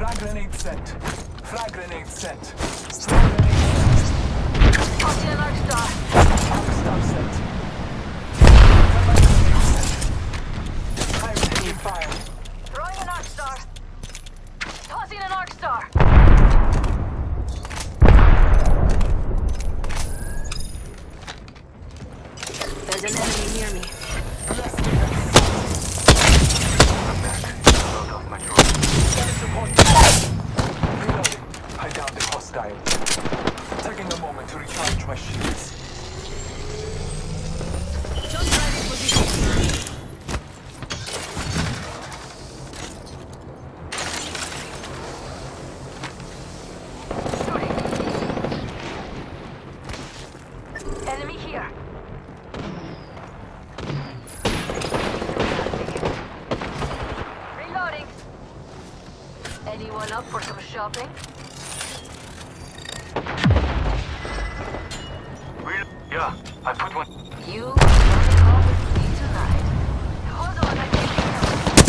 Frag grenade sent. Frag grenade sent. Frag grenade sent. Tossing an arc star. Arc star sent. Frag grenade sent. I'm taking fire. Throwing an arc star. Tossing an arc star. There's an enemy near me. Less defense. I'm back. Load off my drone. Send support. Reloading. I downed the hostile. Taking a moment to recharge my shields. Jump drive in position. Shooting. Enemy here. Reloading. Anyone up for some shopping? Yeah, I put one. You coming home with me tonight. Hold on, I can't hear.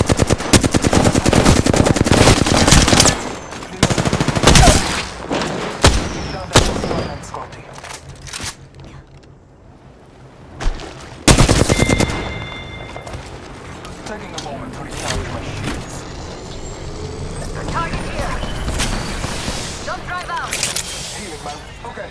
Down the hostile and Scotty. Taking a moment to recharge my shields. Target here. Jump drive out. Healing, man. Okay.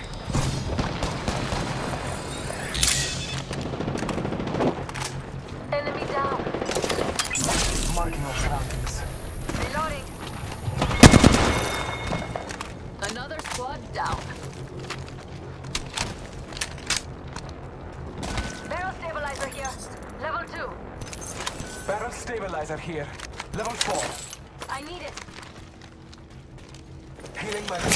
Enemy down. Marking our surroundings. Reloading. Another squad down. Barrel stabilizer here. Level 2. Barrel stabilizer here. Level 4. I need it. Healing my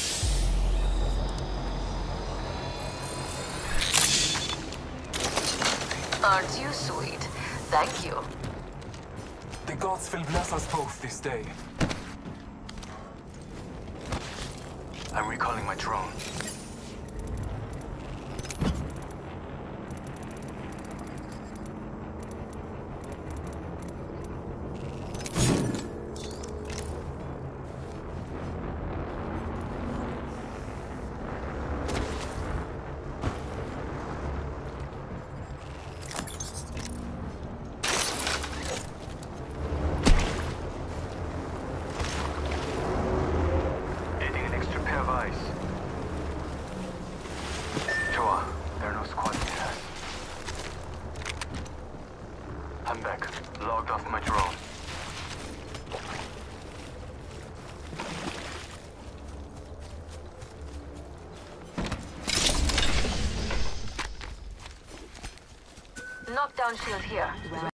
Aren't you sweet? Thank you. The gods will bless us both this day. I'm recalling my drone. Needing an extra pair of eyes. Joa, there are no squads near us. I'm back. Logged off my drone. Knockdown shield here.